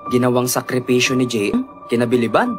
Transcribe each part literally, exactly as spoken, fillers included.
ginawang sakripisyo ni J M, kinabiliban.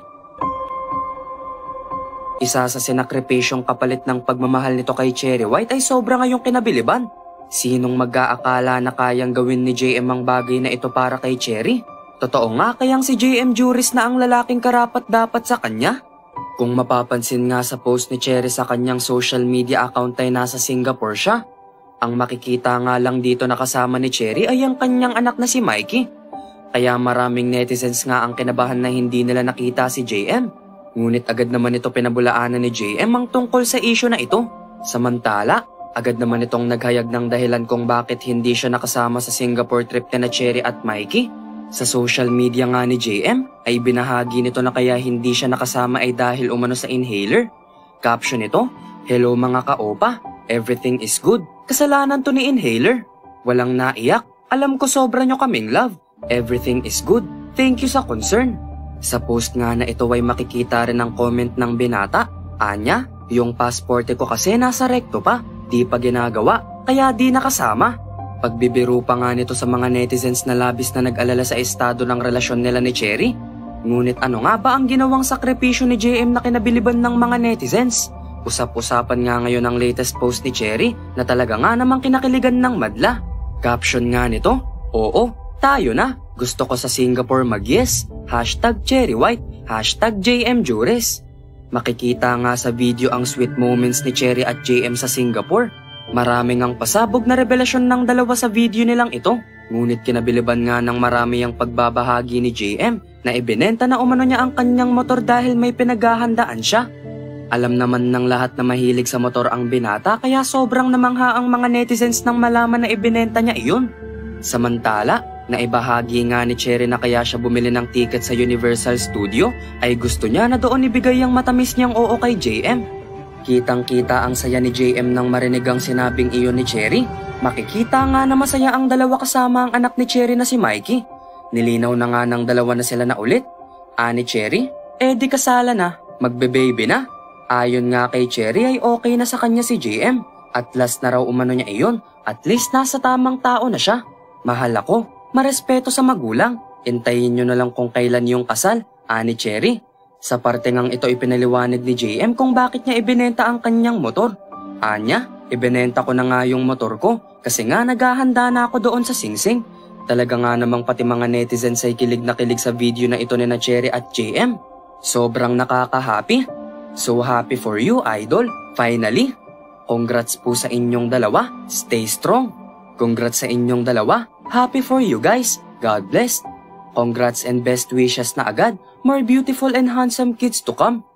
Isa sa sinakripisyong kapalit ng pagmamahal nito kay Cherry White ay sobra ngayong kinabiliban. Sinong mag-aakala na kayang gawin ni J M ang bagay na ito para kay Cherry? Totoo nga kayang si J M Juris na ang lalaking karapat-dapat sa kanya? Kung mapapansin nga sa post ni Cherry sa kanyang social media account ay nasa Singapore siya. Ang makikita nga lang dito na kasama ni Cherry ay ang kanyang anak na si Mikey. Kaya maraming netizens nga ang kinabahan na hindi nila nakita si J M. Ngunit agad naman ito pinabulaanan ni J M ang tungkol sa issue na ito. Samantala, agad naman itong naghayag ng dahilan kung bakit hindi siya nakasama sa Singapore trip na Cherry at Mikey. Sa social media nga ni J M ay binahagi nito na kaya hindi siya nakasama ay dahil umano sa inhaler. Caption nito, "Hello mga kaopa, everything is good. Kasalanan to ni inhaler. Walang naiyak, alam ko sobra nyo kaming love. Everything is good, thank you sa concern." Sa post nga na ito ay makikita rin ang comment ng binata. Anya, yung pasporte ko kasi nasa rekto pa, di pa ginagawa, kaya di nakasama. Pagbibiro pa nga nito sa mga netizens na labis na nag-alala sa estado ng relasyon nila ni Cherry. Ngunit ano nga ba ang ginawang sakripisyo ni J M na kinabiliban ng mga netizens? Usap-usapan nga ngayon ang latest post ni Cherry na talaga nga namang kinakiligan ng madla. Caption nga nito, "Oo, tayo na. Gusto ko sa Singapore mag-yes. Hashtag Cherry White. Hashtag J M Juris." Makikita nga sa video ang sweet moments ni Cherry at J M sa Singapore. Maraming ang pasabog na revelasyon ng dalawa sa video nilang ito. Ngunit kinabiliban nga ng marami ang pagbabahagi ni J M na ibinenta na umano niya ang kanyang motor dahil may pinaghahandaan siya. Alam naman ng lahat na mahilig sa motor ang binata kaya sobrang namangha ang mga netizens nang malaman na ibinenta niya iyon. Samantala, naibahagi nga ni Cherry na kaya siya bumili ng ticket sa Universal Studio ay gusto niya na doon ibigay ang matamis niyang oo kay J M. Kitang-kita ang saya ni J M nang marinig ang sinabing iyon ni Cherry. Makikita nga na masaya ang dalawa kasama ang anak ni Cherry na si Mikey. Nilinaw na nga ng dalawa na sila na ulit. Ani Cherry, eh di kasala na, magbe-baby na. Ayon nga kay Cherry ay okay na sa kanya si J M. At last na raw umano niya iyon, at least nasa tamang tao na siya. Mahal ako, marespeto sa magulang. Intayin nyo na lang kung kailan yung kasal, ani Cherry. Sa parte ngang ito ipinaliwanag ni J M kung bakit niya ibinenta ang kanyang motor. Anya, ibinenta ko na nga yung motor ko kasi nga naghahanda na ako doon sa Singsing. Talaga nga namang pati mga netizens ay kilig na kilig sa video na ito ni na Cherry at J M. Sobrang nakaka-happy. So happy for you, idol. Finally. Congrats po sa inyong dalawa. Stay strong. Congrats sa inyong dalawa. Happy for you guys. God bless. Congrats and best wishes na agad. More beautiful and handsome kids to come.